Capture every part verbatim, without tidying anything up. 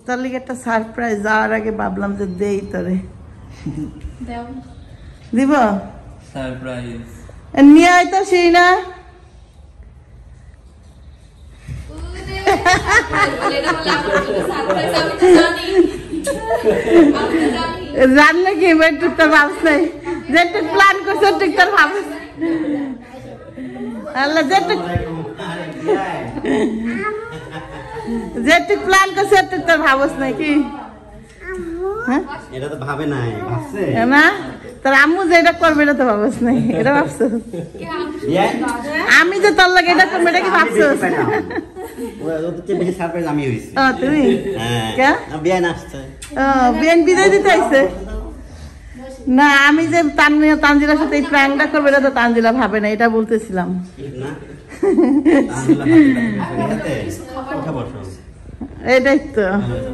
তোর লিগে একটা সারপ্রাইজ, যাওয়ার আগে ভাবলাম যে দেই তোরে। দিব সারপ্রাইজ নিয়ে আয় তো সেই না জানলে কি একটু তোর ভাবস নাই, যেটু প্ল্যান করছে ঠিক তোর ভাবস আল্লাহ, যেটু যেটু প্ল্যান করছে ঠিক তোর ভাবস নাই কি? হ্যাঁ এটা তো ভাবে নাই, ভাবছে না তোর আম্মু যেটা করবে এটা তো ভাবস নাই, এটা ভাবছো? আমি যে তোর লাগে এটা করবো এটা কি ভাবছো? বেশি সারপ্রাইজ আমি হইছি। ও তুমি হ্যাঁ বিয়ান আসছে। ও বিয়ান বিদায় দিতে আইছে না? আমি যে তানজিলার সাথে এই প্র্যাঙ্কটা করবে এটা তো তানজিলা ভাবে না, এটা বলতেছিলাম। এটাই তো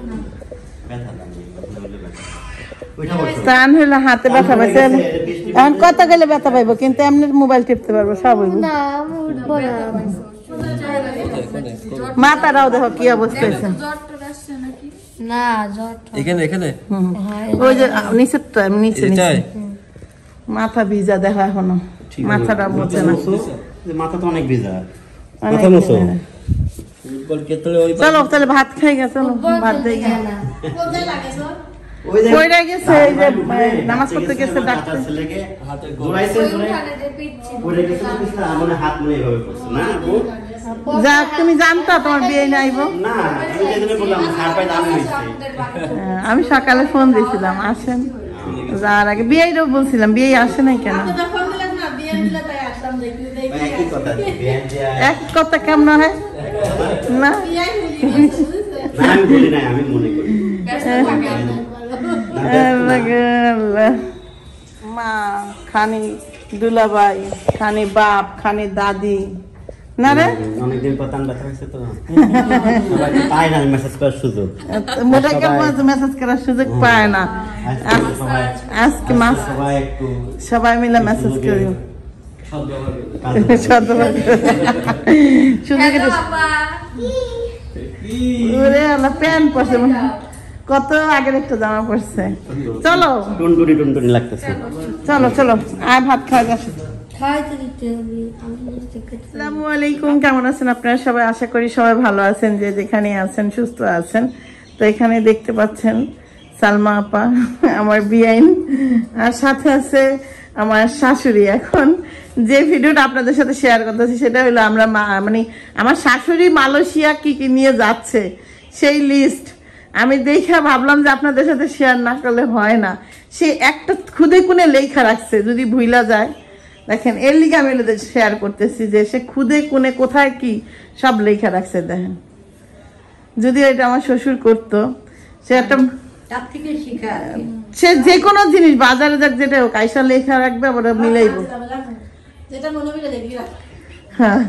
টান হইলে হাতে ব্যথা পাইছে, এখন কত গেলে ব্যথা পাইবো, কিন্তু এমনি মোবাইল টিপতে পারবো সব হইব। মাথাটাও দেখো কি অবস্থা হয়েছে। না জ্বর এখানে এখানে ওই যে নিচে তো নিচে নিচে মাথা ভিজা দেখো এখনো, মাথাটা মুছে না। মাথা তো অনেক ভিজা, মাথা মুছো। চলো তাহলে ভাত খাই গেছে, চলো ভাত দিয়ে গেছে। কইরা গেছে এই যে নামাজ পড়তে গেছে ডাক্তার ছেলেকে জোড়াইছে, পড়ে গেছে আমনে হাত মনে এভাবে করছে না আপু? যা তুমি জানতা তোমার বিয়ে নাইবো না, আমি যেদিন বললাম সারপ্রাইজ আমি হইছে। আমি সকালে ফোন দিয়েছিলাম আসেন, যাওয়ার আগে বিয়েরও বলছিলাম, বিয়ে আসে নাই কেন? এক কথা কেমন হয় না? আমি বলি নাই, আমি মনে করি। মা খানি দুলাভাই, খানি বাপ, খানি দাদি না রে, অনেকদিন পর টান ব্যথা হয়েছে তো পায় না মেসেজ করার সুযোগ, মোটা কেমন মেসেজ করার সুযোগ পায় না। আজকে মাস সবাই মিলে মেসেজ করি, প্যান্ট পরছে কত আগের একটা জামা পরছে। চলো টুনটুনি টুনটুনি লাগতেছে, চলো চলো আয় ভাত খাওয়া যাচ্ছে। আসসালামু আলাইকুম, কেমন আছেন আপনারা সবাই? আশা করি সবাই ভালো আছেন, যে যেখানে আছেন সুস্থ আছেন। তো এখানে দেখতে পাচ্ছেন সালমা আপা আমার বিআইন, আর সাথে আছে আমার শাশুড়ি। এখন যে ভিডিওটা আপনাদের সাথে শেয়ার করতেছি সেটা হলো আমরা মানে আমার শাশুড়ি মালয়েশিয়া কি কি নিয়ে যাচ্ছে সেই লিস্ট আমি দেখে ভাবলাম যে আপনাদের সাথে শেয়ার না করলে হয় না। সে একটা খুদে কোণে লেখা রাখছে, যদি ভুলা যায় দেখেন, এর লিগে আমি শেয়ার করতেছি যে সে খুদে কোণে কোথায় কি সব লেখা রাখছে। দেখেন, যদি এটা আমার শ্বশুর করতো, সে একটা সে যে কোনো জিনিস বাজারে যাক যেটা হোক আইসা লেখা রাখবে, আবার মিলাইব। হ্যাঁ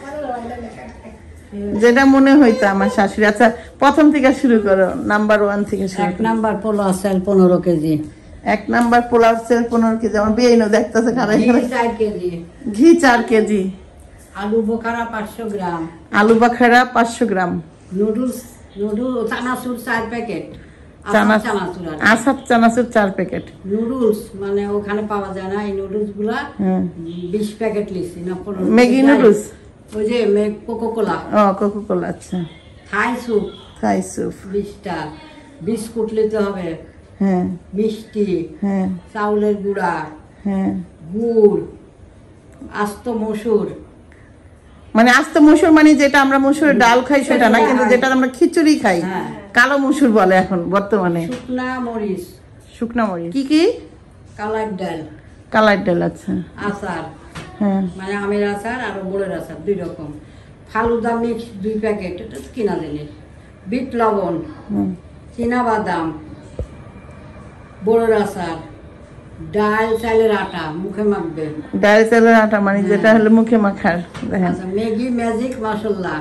যেটা মনে হইতো আমার শাশুড়ি। আচ্ছা প্রথম থেকে শুরু করো, নাম্বার ওয়ান থেকে শুরু। এক নাম্বার পোলাও চাল পনেরো কেজি। এক নাম্বার পোলাও চাল পনেরো কেজি। আমার বিয়ে নো দেখতেছে খারাপ। চার কেজি ঘি চার কেজি। আলু বোখারা পাঁচশো গ্রাম। আলু বোখারা পাঁচশো গ্রাম। নুডলস নুডল চানাচুর চার প্যাকেট। চানাচুর আসাদ চানাচুর চার প্যাকেট। নুডলস মানে ওখানে পাওয়া যায় না, এই নুডলস গুলা বিশ প্যাকেট লিখছি না পনেরো। ম্যাগি নুডলস, ওই যে কোকো কোলা। ও কোকো কোলা। আচ্ছা থাই স্যুপ। থাই স্যুপ বিশটা। বিস্কুট নিতে হবে। হ্যাঁ। মিষ্টি। হ্যাঁ। চাউলের গুঁড়া। হ্যাঁ। গুড়। আস্ত মসুর। মানে আস্ত মসুর মানে যেটা আমরা মসুরের ডাল খাই সেটা না, কিন্তু যেটা আমরা খিচুড়ি খাই কালো মসুর বলে এখন বর্তমানে। শুকনা মরিচ। শুকনা মরিচ। কি কি? কালার ডাল। কালার ডাল। আচ্ছা। আচার। হ্যাঁ মানে আমের আচার আর গুড়ের আচার দুই রকম। ফালুদা মিক্স দুই প্যাকেট, এটা কিনা জিনিস। বিট লবণ। চীনা বাদাম। বড়ের আচার। ডাল চালের আটা মুখে মাখবে। ডাল চালের আটা মানে যেটা হলো মুখে মাখার। আচ্ছা ম্যাগি ম্যাজিক মশলা।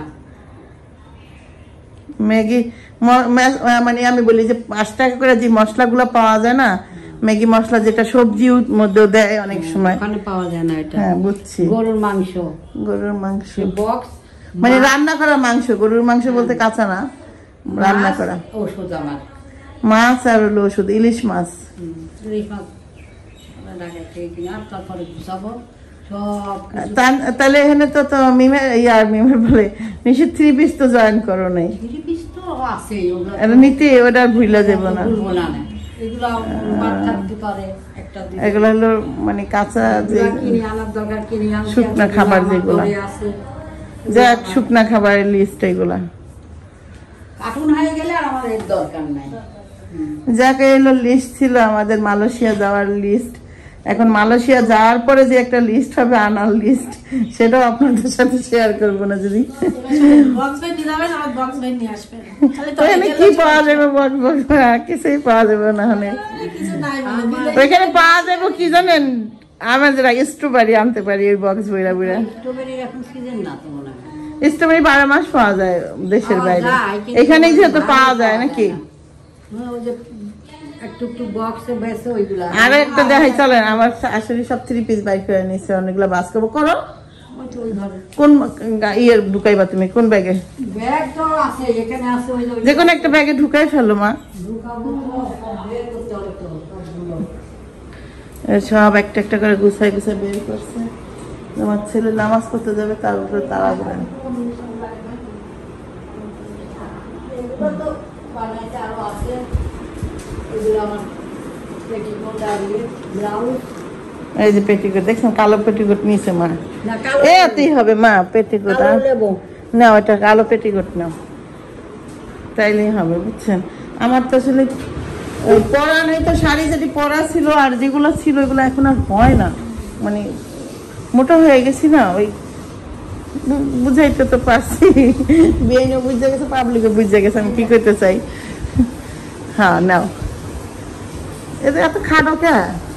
ম্যাগি মানে আমি বলি যে পাঁচ টাকা করে যে মশলাগুলো পাওয়া যায় না, ম্যাগি মশলা যেটা সবজির মধ্যে দেয় অনেক সময়, ওখানে পাওয়া যায় না এটা। হ্যাঁ বুঝছি। গরুর মাংস। গরুর মাংস বক্স মানে রান্না করা মাংস। গরুর মাংস বলতে কাঁচা না, রান্না করা ওষুধ আমার মাছ আর হলো ওষুধ ইলিশ মাছ ইলিশ মাছ ঢাকা খেয়ে কিনে আর তারপরে গুছাবো সব তা- তাহলে এখানে তো তো মিমের ইয়ার মিমের বলে নিশ্চিত থ্রি পিস তো জয়েন করো নাই জিনিস তো আছে ওগুলো এটা নিতে ওটা ভুলে যাবো না ভুলবো না না। এগুলো বাদ থাকতে পারে একটা দিন। এগুলো হলো মানে কাঁচা যে এগুলো কিনে আনার দরকার কিনে আনছি, শুকনা এগুলো খাবার আমার যেগুলা। ঘরে আছে। যা শুকনা খাবারের লিস্ট এগুলা কার্টুন হয়ে গেলে আর আমার এর দরকার নাই। যাকে এলো লিস্ট ছিল আমাদের মালয়েশিয়া যাওয়ার লিস্ট, এখন মালয়েশিয়া যাওয়ার পরে যে একটা লিস্ট হবে আনার লিস্ট, সেটাও আপনাদের সাথে শেয়ার করবো না যদি ওখানে কি পাওয়া যাবে বক বক কিছুই পাওয়া যাবে না। ওখানে ওইখানে পাওয়া যাবে কি জানেন, আমাদের স্ট্রবেরি আনতে পারি ওই বক্স বইরা বইরা। স্ট্রবেরির এখন সিজন না তো মনে হয়। স্ট্রবেরি বারো মাস পাওয়া যায় দেশের পাওয়া বাইরে, যায়, কিন্তু এখানেই যেহেতু ভালো পাওয়া যায় নাকি। হ্যাঁ, ওই যে একটু একটু বক্সে বেসে ওইগুলা আর একটা দেখাই চলেন, আমার আসলে সব থ্রি পিস বাইক করে নিচ্ছে, অনেকগুলো বাস করবো করো। ওই তো ওই ধরো কোন ইয়ের ঢুকাইবা তুমি, কোন ব্যাগে? ব্যাগ তো আছে এখানে আছে ওই যে যে কোনো একটা ব্যাগে ঢুকাই ফেলো মা। ঢুকাবো তো বের করতে হবে তো সবগুলো। এ সব একটা একটা করে গুছাই গুছাই বের করছে। আমার ছেলে নামাজ পড়তে যাবে, তার উপরে তারা করেন। এগুলো তো বানাইতে আরো আছে, এগুলো আমার পেটিকোট আর ব্লাউজ। এই যে পেটিকোট দেখছেন, কালো পেটিকোট নিয়েছে মা। না কালো এ এতেই হবে মা পেটিকোট, কালো নেবো। না ওটা কালো পেটিকোট নাও, তাইলেই হবে বুঝছেন। আমার তো আসলে ওই পরা নেই তো, শাড়ি যেটি পরা ছিল আর যেগুলো ছিল ওইগুলো এখন আর হয় না, মানে মোটা হয়ে গেছি না। ওই বু- বুঝাইতে তো পারছি, বিয়েও বুঝে গেছে, পাবলিকও বুঝে গেছে আমি কি করতে চাই। হ্যাঁ নাও, এটা এত খাটো কে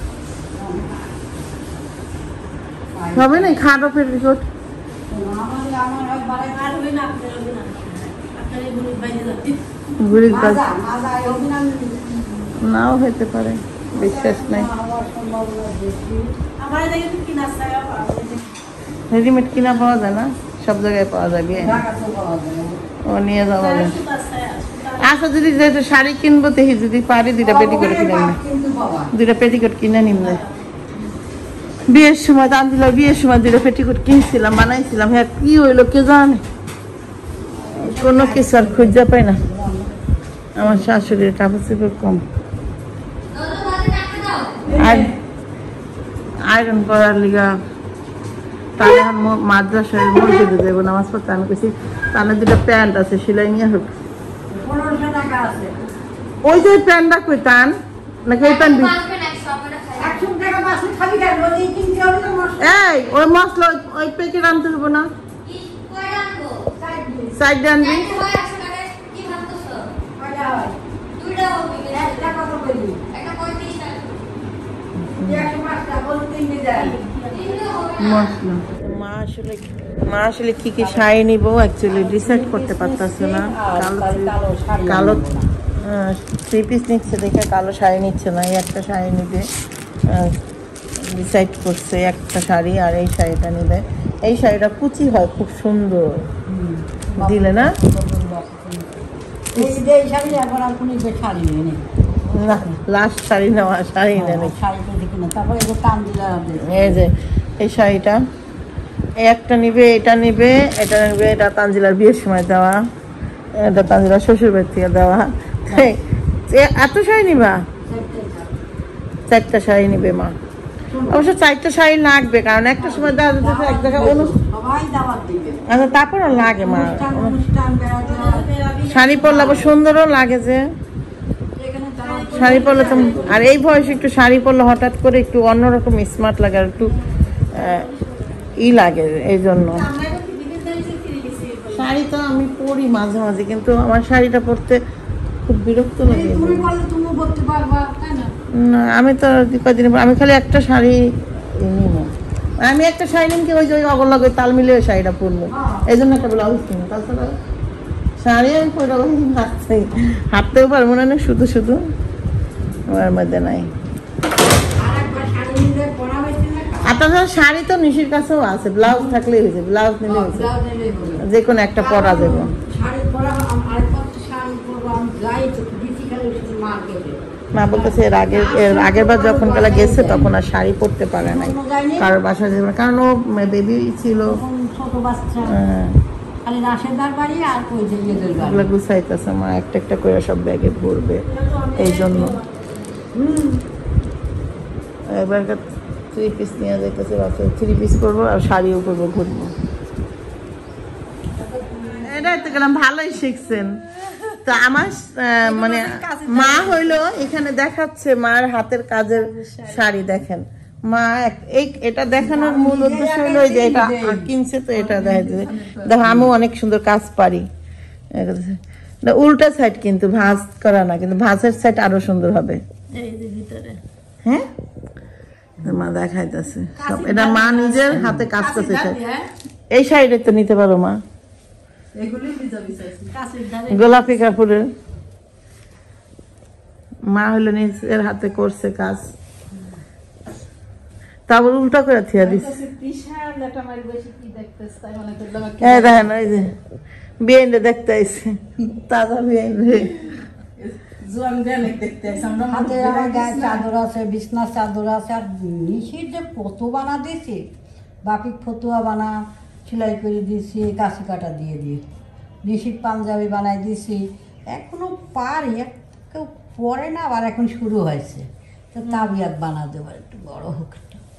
হবে না, খাটো পেটিকোট। আমার আমার হয় বাড়াই আর হবে না, আপনার হবে না, আপনার এই বুড়ির বাইরে যাবে। ঘুরির কাজ মাজা মাজা হবে না, নাও হইতে পারে, বিশ্বাস নাই। আমার সম্ভাবনা বেশি। আমার দেখে তো কিনা ছায়া পাবে, রেডিমেড কিনা পাওয়া যায় না, সব জায়গায় পাওয়া যায়। বিয়ে ঢাকা তো পাওয়া যায়। ও নিয়ে যাওয়া যাবে। আচ্ছা যদি যেহেতু শাড়ি কিনবো দেখি যদি পারি দুইটা পেটিকোট কিনে নিই, কিন্তু বাবা দুইটা পেটিকোট কিনে নিম না। বিয়ের সময় দাম দিল, বিয়ের সময় দুইটা পেটিকোট কিনছিলাম, বানাইছিলাম, হ্যাঁ কি হইলো কে জানে, কোনো কিছু আর খুঁজে পাই না। আমার শাশুড়ির কাপড় চোপড় কম, আর আয়রন করার লিগা তাহলে এখন ম- মাদ্রাসায় মসজিদে যাবো নামাজ পড়তে। আমি কেছি তাহলে দুটা প্যান্ট আছে সেলাই নিয়ে হোক, পনেরোশো টাকা আছে। ওই যে প্যান্টটা কই টান নাকি ওই প্যান্ট বি- একশো টাকা বাসে খাবি কেন? এই কিনতে হবে তো মশলা। এই ওই মশলা ওই- ওই প্যাকেট আনতে হবে না, সাইড আনবি। কয়টা হয়? একটা কত বলবি? একশো পাঁচ টাকা, বলতে তিনটে দেয়। মশলা মা আসলে মা আসলে কি কি শাড়ি নিব অ্যাকচুয়ালি ডিসাইড করতে পারতাছে না। কালো কালো শাড়ি কালো আনবো না। থ্রি পিস নিচ্ছে দেখে কালো শাড়ি নিচ্ছে না, এই একটা শাড়ি নিবে ডিসাইড করছে, একটা শাড়ি আর এই শাড়িটা নিবে। এই শাড়িটা কুচি হয় খুব সুন্দর, দিলে না এই যে এই শাড়ি এখন আর কোনো যে শাড়ি নেই নে। না লাস্ট শাড়ি নেওয়া শাড়ি নেই। শাড়িটা দেখি না, তারপরে এই যে কান দিলা এই যে এই শাড়িটা, এই একটা নিবে, এটা নিবে, এটা নিবে, এটা তানজিলার বিয়ের সময় দেওয়া, এটা তানজিলার শ্বশুর বাড়ি থেকে দেওয়া। এই, এ- এত শাড়ি নিবা? চারটা শাড়ি নিবে মা। অবশ্য চারটা শাড়ি লাগবে, কারণ একটা সময় দেওয়া যেতেছে এক জায়গায় অনু- সবাই দাওয়াত দিবে। আচ্ছা তারপরও লাগে মা, অনুষ্ঠান অনুষ্ঠান বেড়াতে শাড়ি পরলে আবার সুন্দরও লাগে যে এখানে দাওয়াত শাড়ি পরলে তো। আর এই বয়সে একটু শাড়ি পরলে হঠাৎ করে একটু অন্যরকম স্মার্ট লাগে, আর একটু আহ, ই লাগে, এই জন্য। শাড়ি তো আমি পরি মাঝে মাঝে, কিন্তু আমার শাড়িটা পরতে খুব বিরক্ত লাগে। তুমি বললে তুমি করতে পারবা, তাই না? না আমি তো কদিন আমি খালি একটা শাড়ি নিব, আমি একটা শাড়ি নিম কি ওই যে ওই অগলগে তাল মিলে ওই শাড়িটা পরবো, এই জন্য একটা ব্লাউজ কিনি। তাছাড়া শাড়ি আমি পরে হাঁটতে হাঁটতেও পারবো না, না শুধু শুধু আমার মধ্যে নাই। আরেকবার শাড়ি নিলে পরা হয়েছে না? আর তাছাড়া শাড়ি তো নিশির কাছেও আছে, ব্লাউজ থাকলেই হয়েছে, ব্লাউজ নিলে হয়েছে, ব্লাউজ নিলেই হবে। যে কোনো একটা পরা যাবে। শাড়ি পরা আম- আরেকবার তো শাড়ি নাই তো দিছি খালি শুধু মার্কেটে। মা বলতেছে এর আগে এর আগের বার যখন বেলা গেছে তখন আর শাড়ি পরতে পারে নাই, কারোর বাসা যাবে কারণ ও বেবি ছিল, ছোট বাচ্চা, হ্যাঁ খালি রাশেদার বাড়ি আর কই যে মেয়েদের বাড়ি। এগুলো গুছাইতেছে মা, একটা একটা করে সব ব্যাগে ভরবে এই জন্য। এবার থ্রি পিস নিয়ে যাইতেছে, বাচ্চা থ্রি পিস করবো আর শাড়িও করবো, ঘুরবো। এটাই তো গেলাম, ভালোই শিখছেন। তো আমার মানে মা হইলো এখানে দেখাচ্ছে মার হাতের কাজের শাড়ি, দেখেন মা এই এটা দেখানোর মূল উদ্দেশ্য হলো যে এটা কিনছে তো এটা দেখাচ্ছে দেখো আমিও অনেক সুন্দর কাজ পারি। উল্টা সাইড কিন্তু ভাঁজ করা না, কিন্তু ভাঁজের সাইড আরো সুন্দর হবে। হ্যাঁ মা দেখাইতেছে সব, এটা মা নিজের হাতে কাজ করছে। এই শাড়িটা তো নিতে পারো মা, গোলাপি কাপড়ের, মা হলো নিজের হাতে করছে কাজ, তারপর উল্টা করে থিয়া দিচ্ছে। দেখেন ওই যে বিয়েন দেখতে আইছে, তাজা বিয়েন চাদর আছে, বিছনার চাদর আছে, আর নিশির যে কত বানা দিয়েছে, বাকি ফতুয়া বানা সেলাই করে দিয়েছি, কাশি কাটা দিয়ে দিয়ে নিশির পাঞ্জাবি বানাই দিয়েছি, এখনো পারি, কেউ পরে না, আবার এখন শুরু হয়েছে। তো তাবিয়াত বানা দেবো একটু বড় হোক,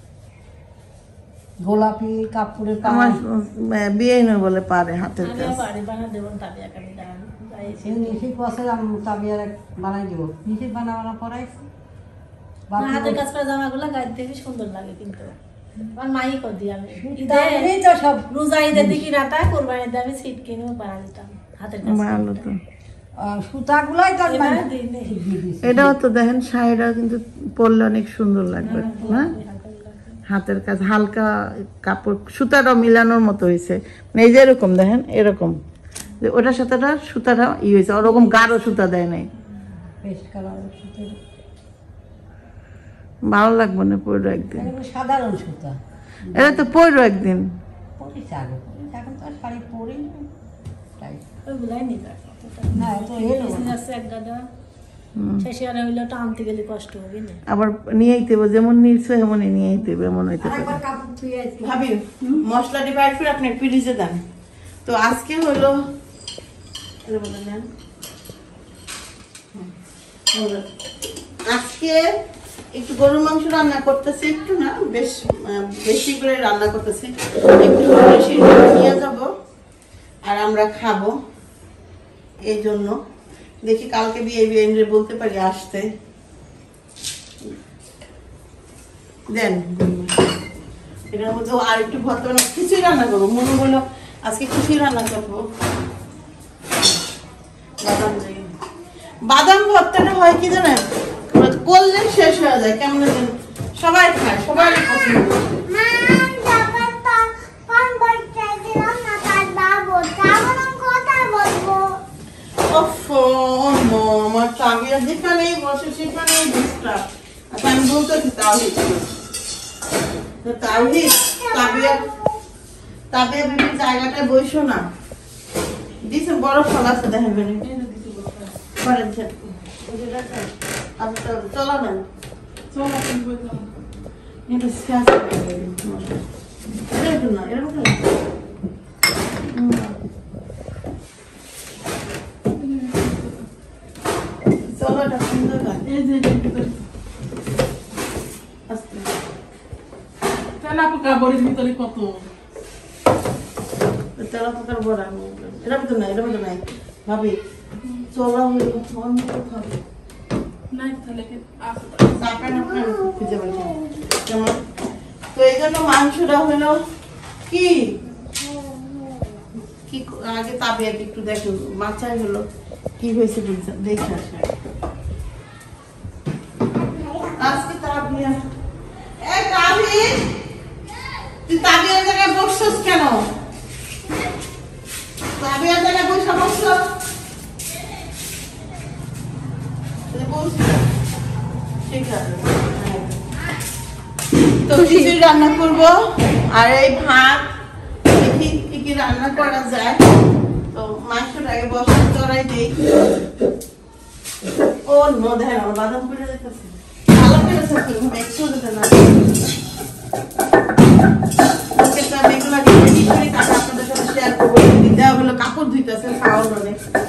গোলাপি কাপড়ের আমার বিয়েন বলে পারে হাতের কাজ। নিশির বছর তাবিয়ার বানাই দেবো, নিশির বানা বানা করাইছি। হাতের কাজ করা জামাগুলো গায়ে দেখে সুন্দর লাগে, কিন্তু আমার মাই কর দিই আমি তো সব রোজা ঈদের দিকে রাতা কোরবানির দামে সিট কিনেও বানা দিতাম হাতের কাজ। ভালো তো সুতাগুলাই তো এটাও তো দেখেন শাড়িটা কিন্তু পরলে অনেক সুন্দর লাগবে না, হাতের কাজ হালকা কাপড়, সুতাটাও মিলানোর মতো হয়েছে, মানে এই যে এরকম দেখেন এরকম, যে ওটার সাথে সুতাটা ই হয়েছে, ওরকম গাঢ় সুতা দেয় নাই, ভালো লাগবে না পরো একদিন, সাধারণ সুতা। এটা তো পরো একদিন, এখন তো শাড়ি পরি তাই ওইগুলাই নিতে আবার নিয়ে দেবো, যেমন নিয়েছে এমনই নিয়ে দেবে, এমন হইতে পারে। ভাবি মশলাটি বাইর করে আপনি ফ্রিজে দেন। তো আজকে হলো আজকে একটু গরুর মাংস রান্না করতেছি, একটু না বেশ বেশি করে রান্না করতেছি, একটু বেশি নিয়ে যাবো আর আমরা খাবো, এই জন্য দেখি কালকে বিয়ে বিয়ে বলতে পারি আসতে দেন। এটার মধ্যে আর একটু ভর্তা খিচুড়ি রান্না করবো, মনে হলো আজকে খিচুড়ি রান্না করবো। বাদাম বাদাম ভর্তাটা হয় কি জানেন, করলে শেষ হয়ে যায়, কেমন সবাই খায়, সবাই পছন্দ। আমার তাবিয়া যেখানেই বসে সেখানেই ডিস্টার্ব। আচ্ছা আমি বলতেছি তাওহিদ তাওহিদ তাবিয়া তাবিয়া বিভিন্ন জায়গাটায় বসো না, দিছে বড় ফল আছে দেখেন চলো না এরকম না এরকম তেলা পোকা বড়ির ভিতরে কত তেলা পোকার বড়া, এরকম তো নাই, এরকম তো নাই ভাবি, চলা হইল খাবে তো এই জন্য মাংসটা হলো কি কি আগে তাবিয়া একটু দেখো বাচ্চাই হলো কি হয়েছে দেখে আসে আজকে তাবিয়া। এই তাবিয়া তুই তাবিয়ার জায়গায় বসছস কেন? তাবিয়ার জায়গায় বসে বসছস ঠিক আছে। তো খিচুড়ি রান্না করবো আর এই ভাত দেখি কি কি রান্না করা যায়। তো মাংসটা আগে বসে চড়াই দিই, নো দেখেন আমার বাদাম পড়ে যাইতেছে ভালো করে সাথে একটু দিতে না ওকে তো আমি এগুলা রেডি করে কাটা আপনাদের সাথে শেয়ার করবো দেওয়া হলো কাপড় ধুইতেছেন খাওয়ার মানে